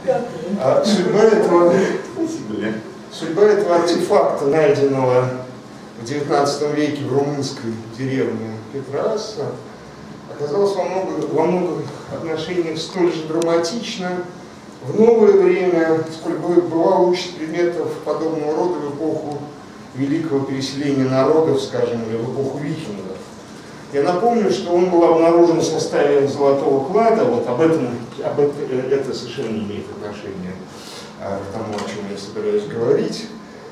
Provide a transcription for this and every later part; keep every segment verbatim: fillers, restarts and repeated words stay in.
А судьба этого, судьба этого артефакта, найденного в девятнадцатом веке в румынской деревне Петроаса, оказалась во многих, во многих отношениях столь же драматична в новое время, сколь бывало участь предметов подобного рода в эпоху великого переселения народов, скажем, или в эпоху викингов. Я напомню, что он был обнаружен в составе золотого клада, вот об этом, об это, это совершенно не имеет отношения к тому, о чем я собираюсь говорить.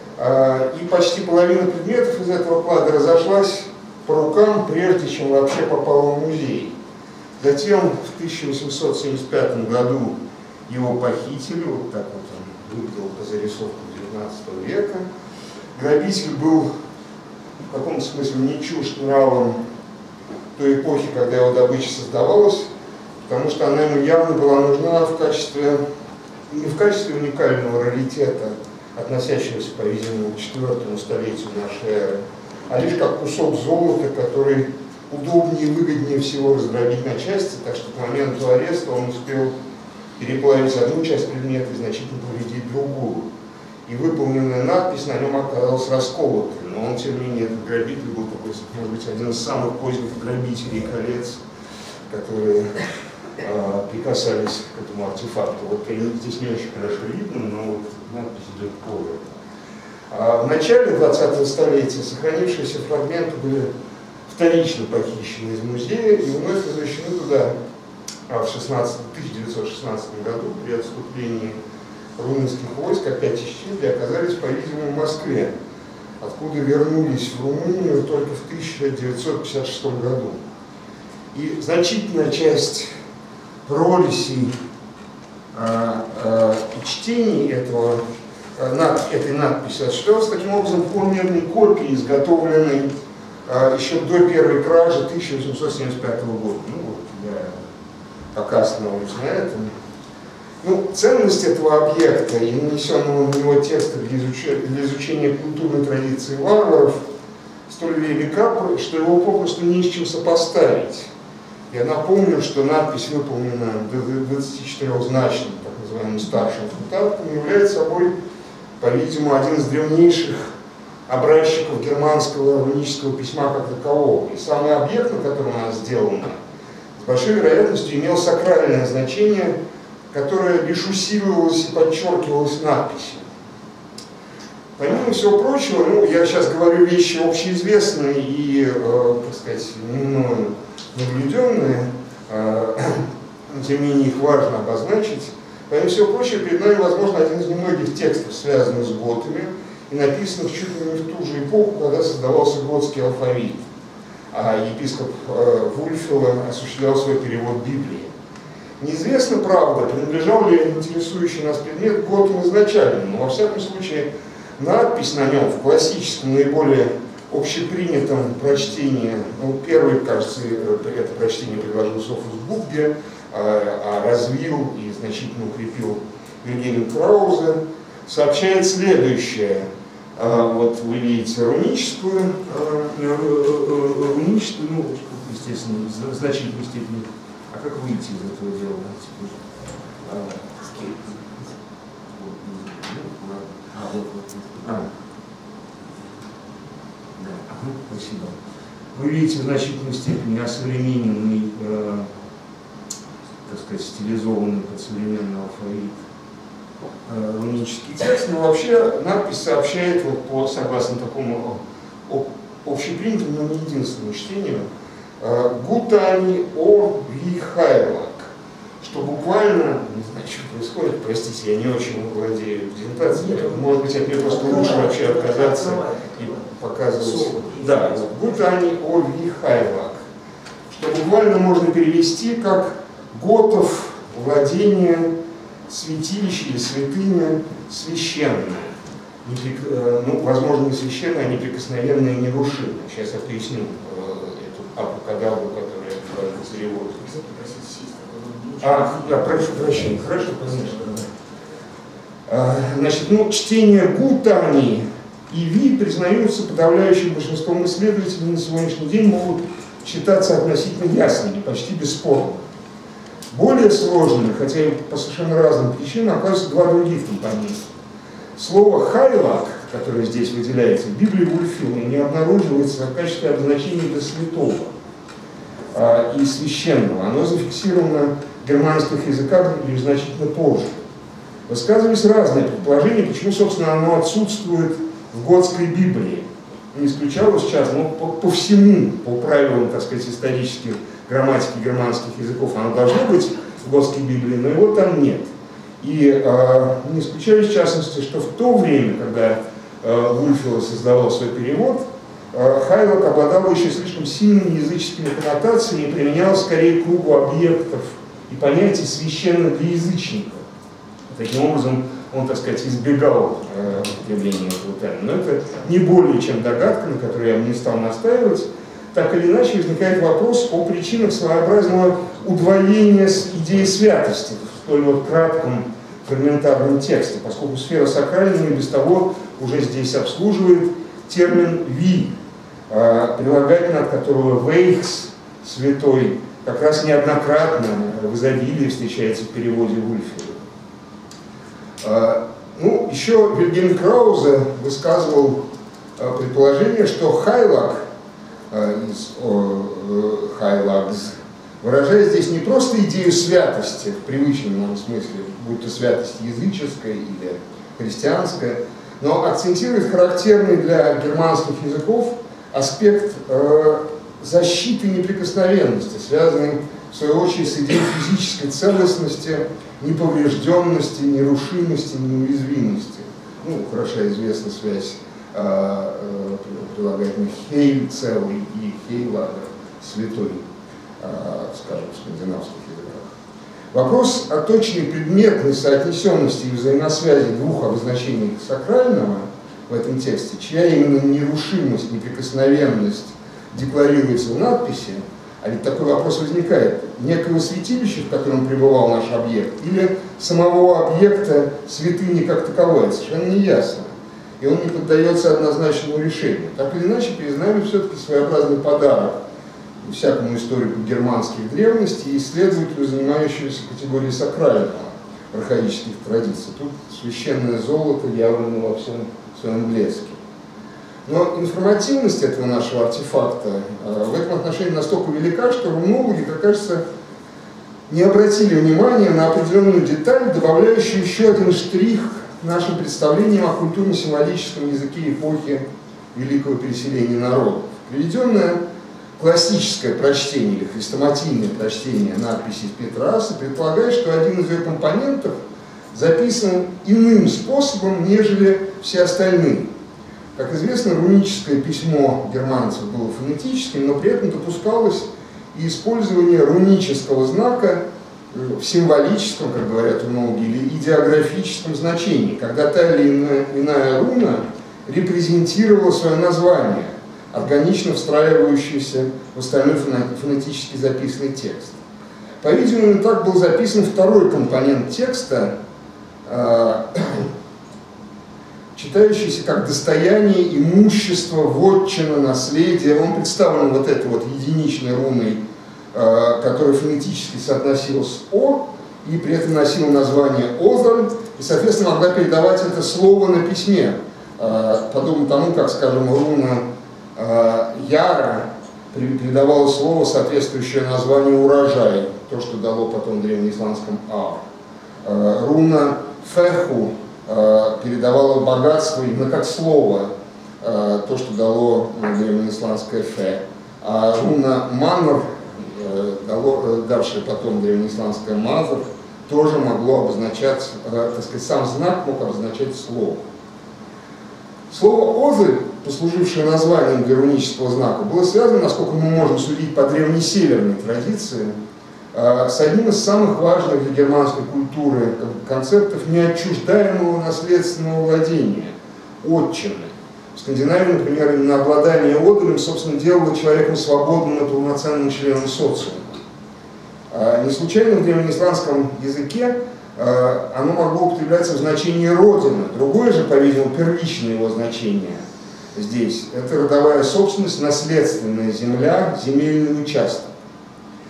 И почти половина предметов из этого клада разошлась по рукам, прежде чем вообще попала в музей. Затем в тысяча восемьсот семьдесят пятом году его похитили, вот так вот он выглядел по зарисовкам девятнадцатого века. Грабитель был в каком-то смысле не чужд нравом той эпохи, когда его добыча создавалась, потому что она ему явно была нужна в качестве, не в качестве уникального раритета, относящегося, по-видимому, к четвёртому столетию нашей эры, а лишь как кусок золота, который удобнее и выгоднее всего раздробить на части, так что к моменту ареста он успел переплавить одну часть предмета и значительно повредить другую. И выполненная надпись на нем оказалась расколотой, но он, тем не менее, этот грабитель был такой, может быть, один из самых поздних грабителей колец, которые э, прикасались к этому артефакту. Вот здесь не очень хорошо видно, но вот надпись идет позже. А в начале двадцатого столетия сохранившиеся фрагменты были вторично похищены из музея и вновь возвращены туда а в тысяча девятьсот шестнадцатом году при отступлении румынских войск опять исчезли и оказались, по-видимому, в Москве, откуда вернулись в Румынию только в тысяча девятьсот пятьдесят шестом году. И значительная часть пролисей э, э, и чтений этого, э, над, этой надписи осуществлялась таким образом полумерной копией, изготовленной э, еще до первой кражи тысяча восемьсот семьдесят пятого года. Ну вот, я пока остановлюсь на этом. Ну, ценность этого объекта и нанесенного на него текста для изучения, для изучения культурной традиции варваров столь велика, что его попросту не с чем сопоставить. Я напомню, что надпись выполнена двадцатичетырёхзначным, так называемым старшим фунтатом, является собой, по-видимому, один из древнейших образчиков германского рунического письма как такового. И самый объект, на котором она сделана, с большой вероятностью имел сакральное значение, которое лишь усиливалось и подчеркивалось надписью. Помимо всего прочего, ну, я сейчас говорю вещи общеизвестные и, э, так сказать, не мною наблюденные, э, но тем не менее их важно обозначить. Помимо всего прочего, перед нами, возможно, один из немногих текстов, связанных с готами, и написанных чуть ли не в ту же эпоху, когда создавался готский алфавит, а епископ э, Вульфило осуществлял свой перевод Библии. Неизвестно, правда, принадлежал ли интересующий нас предмет готам изначально, но во всяком случае надпись на нем в классическом, наиболее общепринятом прочтении, ну, первый, кажется, это прочтение предложил Софус Бубге, а, а развил и значительно укрепил Вильгельм Краузе, сообщает следующее. А, вот вы видите руническую, а, руническую, ну, естественно, в значительной степени. А как выйти из этого дела? А, а, вот, вот. А. Да. Ага, спасибо. Вы видите в значительной степени осовремененный, э, так сказать, стилизованный под современный алфавит э, рунический текст, но вообще надпись сообщает, вот, по, согласно такому общепринятому, но не единственному чтению, Гутани о Вихайлак, что буквально, не знаю, что происходит, простите, я не очень владею презентацией, может быть, от нее просто лучше вообще отказаться и показывать. Да, Гутани о Вихайлак, что буквально можно перевести как готов владение, святилище или святыня священное. Ну, возможно, не священное, а неприкосновенное и нерушимое. Сейчас я поясню абракадабру, которая в переводе. А, да, прошу прощения, хорошо, конечно. А, значит, ну, чтение Гутани и Ви признаются подавляющим большинством исследователей на сегодняшний день могут считаться относительно ясными, почти бесспорными. Более сложными, хотя и по совершенно разным причинам, оказываются два других компонента. Слово «хайлак», которое здесь выделяется, в Библии Вульфила не обнаруживается в качестве обозначения для святого а, и священного. Оно зафиксировано в германских языках лишь значительно позже. Высказывались разные предположения, почему, собственно, оно отсутствует в готской Библии. Не исключалось сейчас, но по, по всему, по правилам, так сказать, исторических грамматики германских языков, оно должно быть в готской Библии, но его там нет. И э, не исключали, в частности, что в то время, когда э, Вульфила создавал свой перевод, э, Хайлак обладал еще слишком сильными языческими коннотациями и применял скорее к кругу объектов и понятий священно для язычников. Таким образом, он, так сказать, избегал э, употребления этого термина. Но это не более чем догадка, на которой я бы не стал настаивать. Так или иначе, возникает вопрос о причинах своеобразного удвоения с идеей святости в столь вот кратком фрагментарном тексте, поскольку сфера сакрального и без того уже здесь обслуживает термин «ви», э, прилагательное от которого «вейхс», «святой», как раз неоднократно в изобилии встречается в переводе Вульфила. Ну, еще Вильгельм Краузе высказывал предположение, что хайлак из хайлагс выражает здесь не просто идею святости в привычном нам смысле, будь то святость языческая или христианская, но акцентирует характерный для германских языков аспект защиты неприкосновенности, связанный в свою очередь с идеей физической целостности, неповрежденности, нерушимости, неуязвимости. Ну, хорошо известна связь э, э, прилагательных «хейль» целый и «хейлагер» святой, э, скажем, в скандинавских языках. Вопрос о точной предметной соотнесенности и взаимосвязи двух обозначений сакрального в этом тексте, чья именно нерушимость, неприкосновенность декларируется в надписи, а ведь такой вопрос возникает: некого святилища, в котором пребывал наш объект, или самого объекта святыни как таковой, это совершенно не ясно. И он не поддается однозначному решению. Так или иначе, признали все-таки своеобразный подарок всякому историку германских древностей и исследователю, занимающемуся категорией сакрального архаических традиций. Тут священное золото явлено во всем своем блеске. Но информативность этого нашего артефакта э, в этом отношении настолько велика, что рунологи, как кажется, не обратили внимания на определенную деталь, добавляющую еще один штрих нашим представлениям о культурно-символическом языке эпохи Великого переселения народов. Приведенное классическое прочтение или хрестоматийное прочтение надписи Петраса предполагает, что один из ее компонентов записан иным способом, нежели все остальные. Как известно, руническое письмо германцев было фонетическим, но при этом допускалось и использование рунического знака в символическом, как говорят рунологи, или идеографическом значении, когда та или иная, иная руна репрезентировала свое название, органично встраивающееся в остальной фонетически записанный текст. По-видимому, так был записан второй компонент текста, читающийся как достояние, имущество, вотчина, наследие. Он представлен вот этой вот единичной руной, которая фонетически соотносилась с «о», и при этом носила название «озаль», и, соответственно, могла передавать это слово на письме, подобно тому, как, скажем, руна «яра» передавала слово, соответствующее названию «урожай», то, что дало потом в древнеисландском «ар». Руна «феху» передавало богатство именно как слово, то, что дало древнеисландское «фе». А руна «манр», дало, давшее потом древнеисландское «мазр», тоже могло обозначать, так сказать, сам знак мог обозначать слово. Слово «озы», послужившее названием для рунического знака, было связано, насколько мы можем судить по древнесеверной традиции, с одним из самых важных для германской культуры концептов неотчуждаемого наследственного владения – отчины. В Скандинавии, например, именно обладание одолем, собственно, делало человеком свободным и полноценным членом социума. Не случайно в древнеисландском языке оно могло употребляться в значении «родина». Другое же, по-видимому, первичное его значение здесь – это родовая собственность, наследственная земля, земельный участок.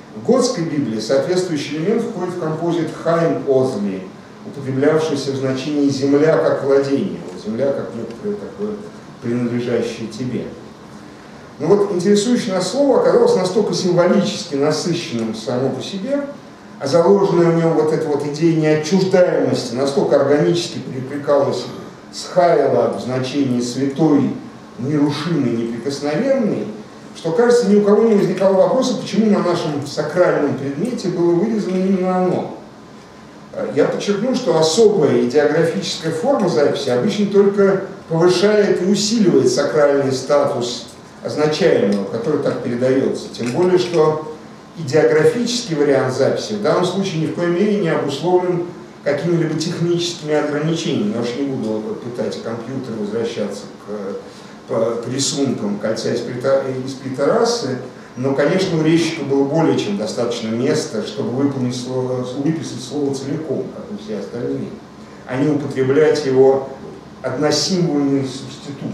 В готской Библии соответствующий элемент входит в композит «хайм озли», употреблявшийся в значении «земля как владение», вот земля как некоторое такое принадлежащее тебе. Но вот интересующее нас слово оказалось настолько символически насыщенным само по себе, а заложенная в нем вот эта вот идея неотчуждаемости настолько органически перекликалась с «хайла» в значении «святой», «нерушимый», «неприкосновенный», что, кажется, ни у кого не возникало вопроса, почему на нашем сакральном предмете было вырезано именно оно. Я подчеркну, что особая идеографическая форма записи обычно только повышает и усиливает сакральный статус означаемого, который так передается. Тем более, что идеографический вариант записи в данном случае ни в коей мере не обусловлен какими-либо техническими ограничениями. Я уж не буду пытать компьютер возвращаться к, по, к рисункам кольца из Питерасы, но, конечно, у резчика было более чем достаточно места, чтобы выполнить слово, выписать слово целиком, как и все остальные, а не употреблять его односимвольный субститут.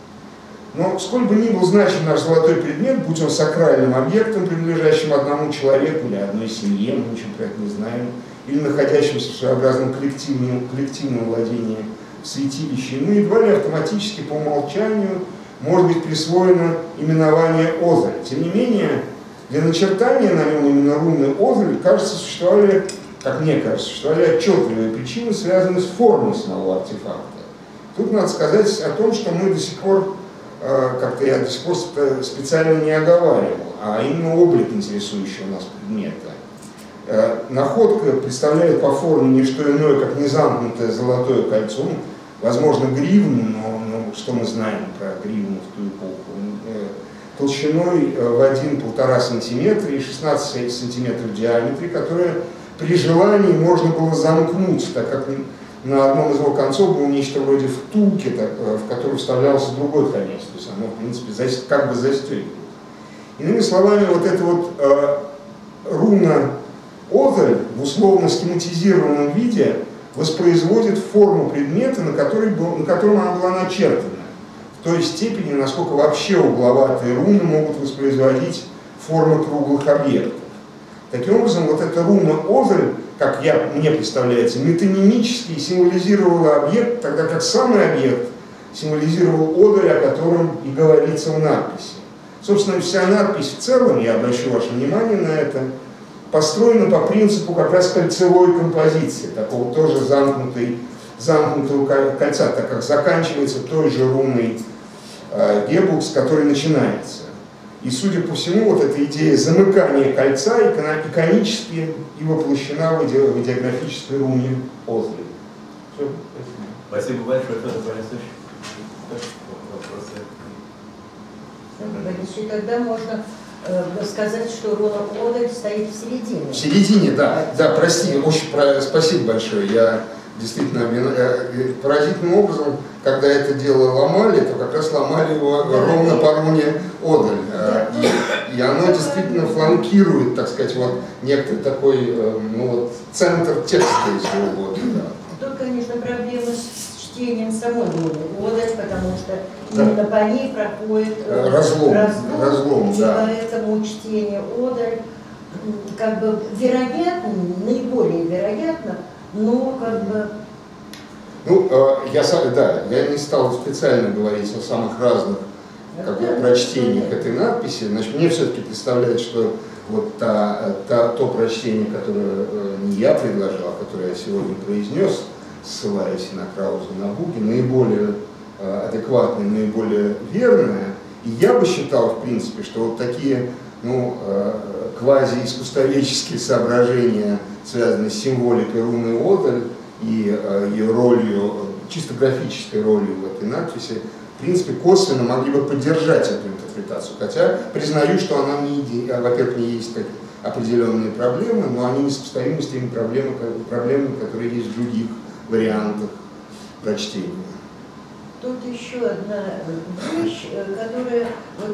Но сколь бы ни был значим наш золотой предмет, будь он сакральным объектом, принадлежащим одному человеку или одной семье, мы ничего про это не знаем, или находящимся в своеобразном коллективном, коллективном владении в святилище, ему едва ли автоматически по умолчанию может быть присвоено именование Озель. Тем не менее, для начертания на нем именно руны Озель, кажется, существовали, как мне кажется, существовали отчетливые причины, связанные с формой самого артефакта. Тут надо сказать о том, что мы до сих пор, как-то я до сих пор специально не оговаривал, а именно облик интересующего нас предмета. Находка представляет по форме не что иное, как незамкнутое золотое кольцо, возможно, гривну, но, но что мы знаем про гривну в ту эпоху, толщиной в один-полтора сантиметра и шестнадцать сантиметров в диаметре, которое при желании можно было замкнуть, так как на одном из его концов было нечто вроде втулки, в которую вставлялся другой конец, то есть оно, в принципе, как бы застегивалось. Иными словами, вот эта вот э, руна Озель в условно схематизированном виде воспроизводит форму предмета, на, который был, на котором она была начертана, в той степени, насколько вообще угловатые руны могут воспроизводить формы круглых объектов. Таким образом, вот эта руна Озель, как я, мне представляется, метонимически символизировала объект, тогда как самый объект символизировал Озель, о котором и говорится в надписи. Собственно, вся надпись в целом, я обращу ваше внимание на это, построена по принципу как раз кольцевой композиции, такого тоже замкнутой, замкнутого кольца, так как заканчивается той же руной э, Геббукс, с которой начинается. И, судя по всему, вот эта идея замыкания кольца иконически и воплощена в, иде, в идеографической руне Озель. Все, спасибо. Спасибо большое, Федор Борисович. Вопросы? И тогда можно э, сказать, что руна Озель стоит в середине. В середине, да. Да, прости, очень про... спасибо большое. Я действительно э, поразительным образом, когда это дело ломали, то как раз ломали его да, ровно да. по руне Озель. Да. И, и оно действительно фланкирует, так сказать, вот некоторый такой э, ну, вот, центр текста, если угодно. Да. Тут, конечно, проблема с чтением самой руны Озель, потому что да. именно по ней проходит э, разлом, разлом, разлом и да. поэтому чтение Озель как бы вероятно, наиболее вероятно, но как бы... Ну, я, да, я не стал специально говорить о самых разных как бы, прочтениях этой надписи. Значит, мне все-таки представляется, что вот та, та, то прочтение, которое не я предложил, а которое я сегодня произнес, ссылаясь на Крауза, на Буги, наиболее адекватное, наиболее верное. И я бы считал, в принципе, что вот такие ну, квази-искусствоведческие соображения, связанные с символикой руны Озель и э, ее ролью, чисто графической ролью в этой надписи, в принципе, косвенно могли бы поддержать эту интерпретацию. Хотя признаю, что она, не, во-первых, не есть как определенные проблемы, но они несопоставимы с теми проблемами, проблемами, которые есть в других вариантах прочтения. Тут еще одна вещь, которая, вот,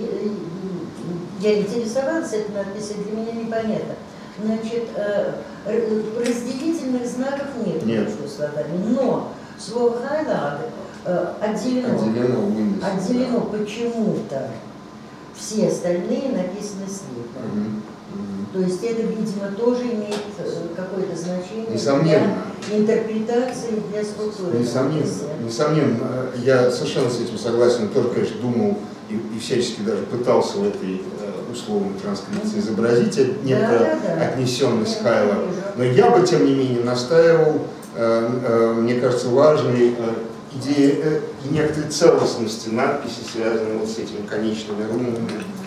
я интересовалась этой надписью, для меня непонятно. Значит, разделительных знаков нет, нет. между словами, но слово «хайнаг» отделено, отделено, отделено да. почему-то. Все остальные написаны слитно. Угу. То есть это, видимо, тоже имеет какое-то значение Несомненно. для интерпретации, для структуры. Несомненно. Несомненно. Я совершенно с этим согласен. Тоже, конечно, думал и, и всячески даже пытался в этой условной транскрипции изобразить некую да, да, да. отнесенность Хайла. Но я бы, тем не менее, настаивал, мне кажется, важной идеи некоторой целостности надписи, связанной вот с этими конечными рунами.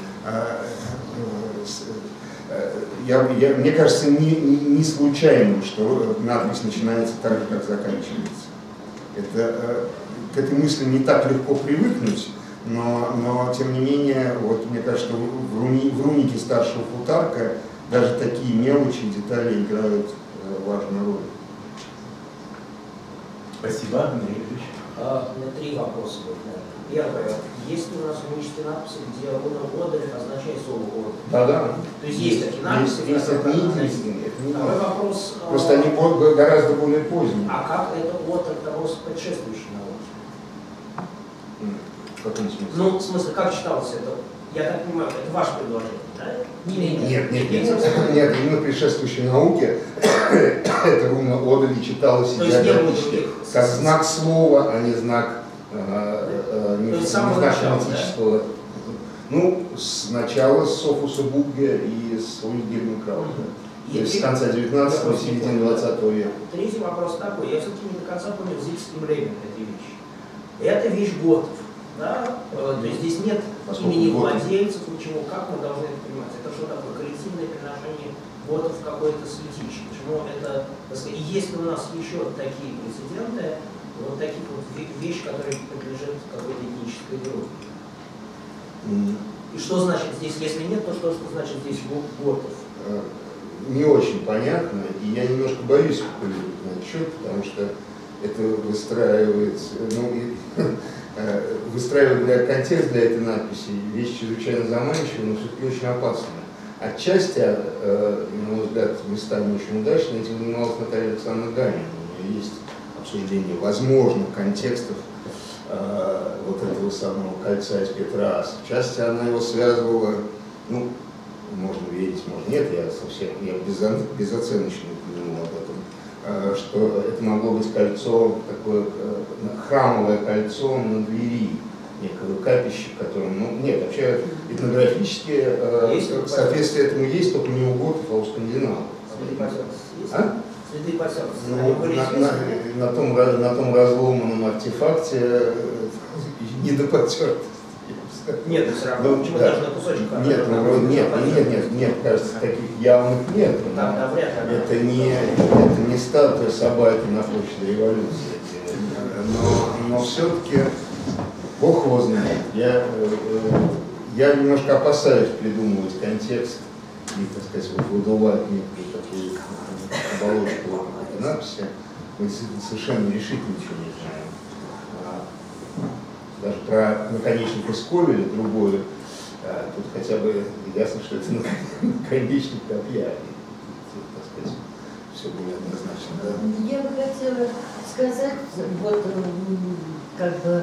Я, я, мне кажется, не, не случайно, что надпись начинается так же, как заканчивается. Это, к этой мысли не так легко привыкнуть, но, но тем не менее, вот, мне кажется, что в, руни, в рунике старшего Плутарка даже такие мелочи и детали играют важную роль. Спасибо, Андрей Ильич. А, у меня три вопроса будет, наверное. Первое. Есть ли у нас рунические надписи, где руна Одер означает слово Одер? Да, да. То есть есть такие надписи? Есть, есть, это не единственное. Второй вопрос. Просто они гораздо более поздние. А как это Одер рос предшествующий науке? В каком смысле? Ну, в смысле, как читалось это? Я так понимаю, это ваше предложение, да? Нет, нет, нет, нет, нет, именно предшествующей науке эта руна Одери читалась идеологически, как знак слова, а не знак э, не, не знак фонетического. Да? Ну, сначала с Софуса Бугге и с Ульгерна Крауза. То есть с конца девятнадцатого, середины двадцатого века. Третий вопрос такой. Я все-таки не до конца понял Зильским-Левин этой вещи. Это вещь готов. Да? То есть здесь нет Поскольку имени готов. владельцев, ничего. Как мы должны это понимать? Это что такое? Коллективное приношение готов в какое-то святилище. Почему это, так сказать, и есть ли у нас еще такие прецеденты, вот таких вот вещей, которые подлежат какой-то этнической группе? Mm. И что значит здесь, если нет, то что, что значит здесь готов? Не очень понятно, и я немножко боюсь спекулировать на этот счет, потому что это выстраивается, ну, и, выстраивать для контекст для этой надписи вещь чрезвычайно заманчивая, но все-таки очень опасная. Отчасти, на мой взгляд, местами очень удачно этим занималась Наталья Александровна Ганина. У нее есть обсуждение возможных контекстов э, вот этого самого кольца из Петрааса. В части она его связывала, ну, можно верить, можно нет, я совсем я безоценочно думал об этом, э, что это могло быть кольцо, такое э, храмовое кольцо на двери некого капища, которым, ну, нет, вообще этнографически э, соответствие этому есть, только не у готов, а у скандинавов. А? Следы потеков. Ну, на, на, на, том, на том разломанном артефакте э, не до потертости. Нет, все равно, ну, почему да. даже на кусочек? Нет, ну, нет, нет, нет, нет, кажется, таких явных нет. Да, да, вряд ли. Это не, это не статуя собаки на площади Революции. Но, но все-таки Бог его знает. Я, я немножко опасаюсь придумывать контекст и, так сказать, вот выдувать некую такую оболочку надписи. Мы совершенно решительно ничего не знаем. Даже про наконечник из ковеля, другое, тут хотя бы ясно, что это наконечник копья. Так сказать, все было однозначно. Да? Я бы хотела сказать, вот как бы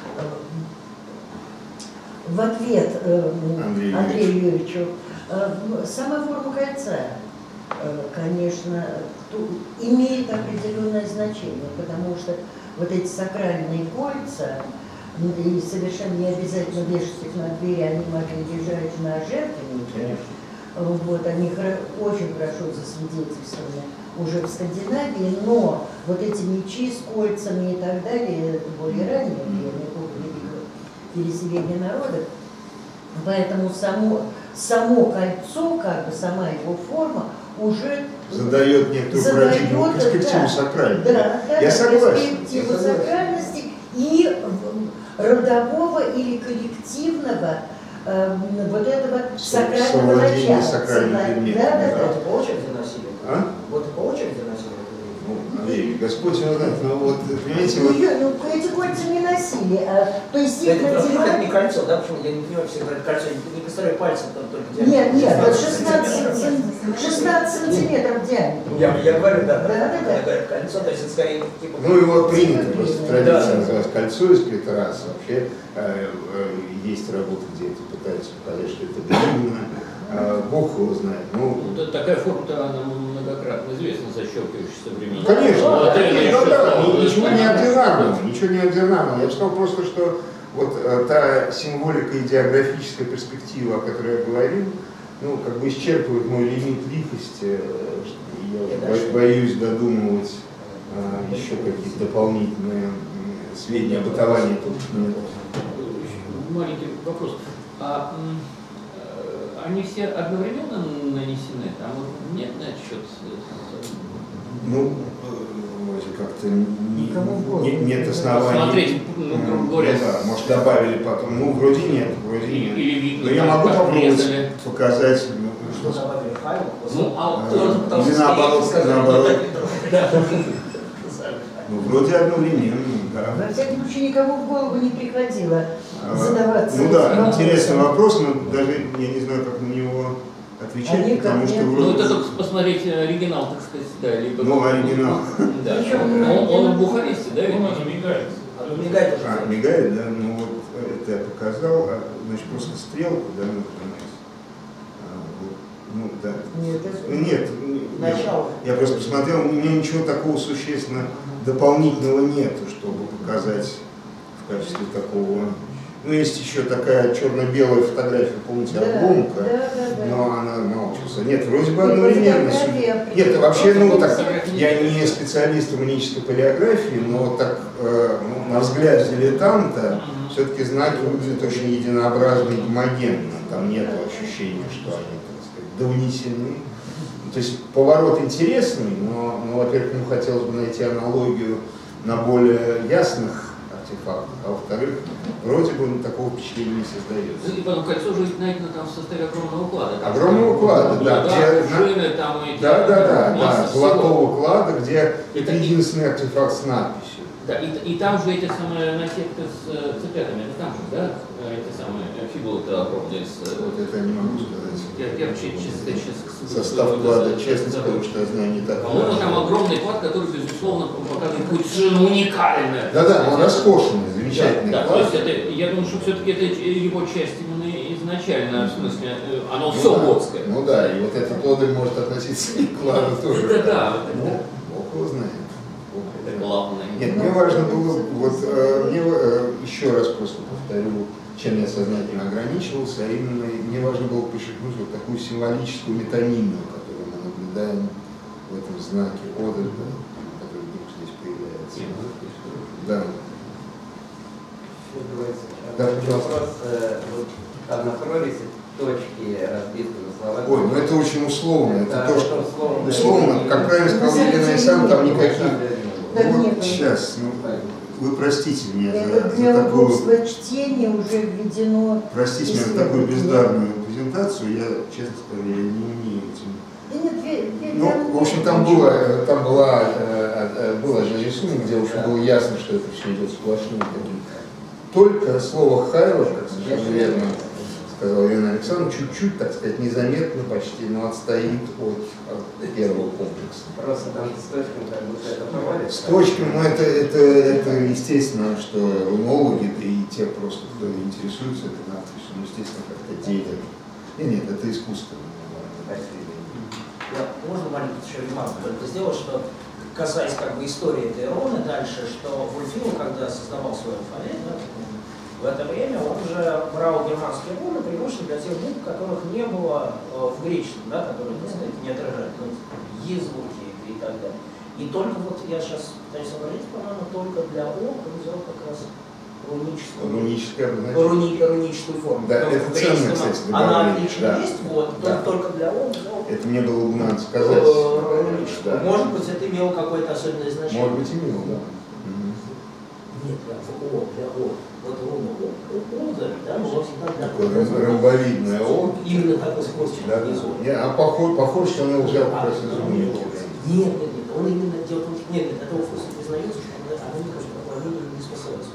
в ответ Андрею, Андрею Юрьевичу, сама форма кольца, конечно, имеет определенное значение, потому что вот эти сакральные кольца, и совершенно не обязательно вешать их на двери, они могли лежать на жертвеннике. Вот, они очень хорошо засвидетельствованы уже в Скандинавии, но вот эти мечи с кольцами и так далее, это более раннее время, эпоха великого переселения народов. Поэтому само, само кольцо, как бы сама его форма, уже задает некоторую задает, перспективу да, сакральности. Да, да, Я согласен. Перспективу сакральности и родового или коллективного э, вот этого сакрального начала. Сакральный да, да, да. Вот по очереди носили. А? Вот по очереди носили. Ну, и Господь его знает, но вот, понимаете, Ну, вот... ну, эти кольца не носили, а, то есть их Это просто надевали... не кольцо, да? Почему я не понимаю, все говорят кольцо, я не представляю пальцем там только Нет, нет, вот шестнадцать шестнадцать сантиметров в диаметре. Я, я говорю, да, да, Да, да, да. говорят кольцо, то есть это скорее типа... Ну, его принято просто традиция Да. называть кольцо из Петраса. Вообще э, э, есть работы, где это пытаются показать, что это длинно. А, Бог его знает. Ну, Ну, такая форма-то она многократно известна, защелкивающаяся времени. конечно, Ну, да, это да, еще да, да, стало- ничего неординарного, ничего неординарного. Я бы сказал просто, что вот э, та символика и идеографическая перспектива, о которой я говорил, ну, как бы исчерпывает мой лимит лихости. э, Я бо- боюсь додумывать э, еще какие-то дополнительные м, сведения о бытовании тут нет. Маленький вопрос. А, м, э, они все одновременно нанесены? Там вот нет на отчет? Ну, э, вроде как-то не- Никому в голову не- нет не оснований. Смотреть, ну, грубо говоря, Ну да, может, добавили потом. Ну, вроде нет, вроде Или, нет. или видно, Но я как могу попробовать резали. показать. ну, Что добавили файл? Ну, а Э, вот Потому или что наоборот, сказали, наоборот. да. Ну, вроде одновременно, да. Во всяком случае, никому в голову не приходило А, задаваться Ну этим да, вопросом. интересный вопрос, но даже я не знаю, как на него отвечать, Они потому как что нет. Ну, вроде... это только посмотреть оригинал, так сказать, да, либо... Ну, оригинал. Да. Причем Он, оригинал. он в Бухаресте, да, ведь? Он мигает. А, мигает уже. А, мигает, да? Ну вот это я показал, а, значит, просто стрелку, да, нажимаете. А, вот, ну, да. Нет, это- Ну, Нет, нет, Начало. я просто посмотрел, у меня ничего такого существенно дополнительного нету, чтобы показать в качестве такого. Ну, есть еще такая черно-белая фотография, помните, Да, обломка, да, да, да. но она научится. Нет, вроде бы Ну, одновременно. фотография Нет, вообще, ну, так, Фотография не я не специалист в рунической палеографии, но вот так, э, ну, на взгляд дилетанта, все-таки знаки выглядят очень единообразно и гомогенно. Там нет ощущения, что они, так сказать, довнесены. То есть поворот интересный, но, ну, во-первых, ему хотелось бы найти аналогию на более ясных артефактах, а во-вторых, вроде бы такого впечатления не создается. И потом кольцо же найдено там в составе огромного клада. Там Огромного клада, да, да, где- пружины, там эти... Да, да, да, масса да, всего. золотого клада, где это Это- единственный артефакт с надписью. Да, и, и там же эти самые насекты с э, цыплятами, это там же, да, э, эти самые э, фибулы-то огромные с... э, Вот это я не могу сказать. Я, я вообще, честно сказать, сейчас... Состав клада, честно скажу, что я знаю не так. По-моему, там огромный клад, который, безусловно, показывает какую-то совершенно уникальную. Да, да, он роскошный, замечательный Да, да, то клад. есть это, я думаю, что все-таки это его часть именно изначально, в смысле, э, оно все бокское. Ну да, и вот этот лодырь может относиться и к кладу тоже. Да, да, Ну, Бог его знает. Бог его это знает. главное. Нет, мне важно было, вот э, мне э, еще раз просто повторю, чем я сознательно ограничивался, а именно мне важно было подчеркнуть вот такую символическую метонимию, которую мы наблюдаем в этом знаке Одерда, который вдруг здесь появляется. Да. Да, пожалуйста. Вопрос, э, вот там на прорези точки разбиты на слова. Ой, ну это очень условно, это то, что условно. условно, как правильно сказал Елена Александровна, там никаких... Да Вот нет, сейчас, ну, вы простите меня за, Это за для такую... удобства чтения уже введено. Простите меня за такую бездарную презентацию, я, честно скажу, я не умею этим. Да нет, ве- ве- Ну, там в общем, нет там ничего. было, э, там была, э, э, было же рисунок, где уже было ясно, что это все идет сплошным таким. Только слово «хайла», как совершенно верно сказала Елена Александровна, чуть-чуть, так сказать, незаметно почти, но отстоит от, от первого комплекса. Просто там с точками как будто это провалится. С точками, ну это, это, это естественно, что рунологи, да и те просто, кто интересуется этой надписью, ну, естественно, как-то делят. Нет, нет, это искусство. Я, можно маленькую еще ремарку только сделать, что касаясь как бы истории этой руны дальше, что Вульфил, когда создавал свой алфавит, да, в это время он же брал германские руны преимущественно для тех букв, которых не было э, в греческом, да, которые, так сказать, не отражают ну, и звуки и так далее. И только вот я сейчас пытаюсь сообразить, по-моему, только для О он взял как раз руническую, Руническое обозначение. руни, руническую форму. Да, Потому это что в ценно, греческом кстати, она добавление, отлично да. есть, вот, Да. только, только для О он взял Это мне было бы надо сказать. руническую. Да. Может быть, это имело какое-то особенное значение. Может быть, имел, да. Мгм. Нет, для О, для О. Вот руна О, О, да, но всегда для Такое ром- ромбовидное О. Именно такой скоростью Да, внизу. Не, а похож, похож, что он его взял как А, раз из руники. Нет, нет, нет, он именно делает, нет, нет, этого просто признается, что она, она не хочет, она не, не способность.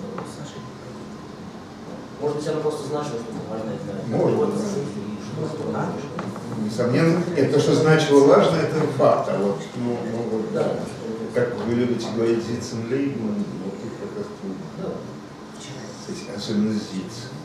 Может быть, она просто значила, что это важно для Может вот, быть, да. и что надо, что Несомненно, нет, то, что значило важно, это факт. А вот, ну, ну, вот, да. как вы любите говорить, Зиценлейбман, вот тут как раз трудно. Да. Особенно Зиц.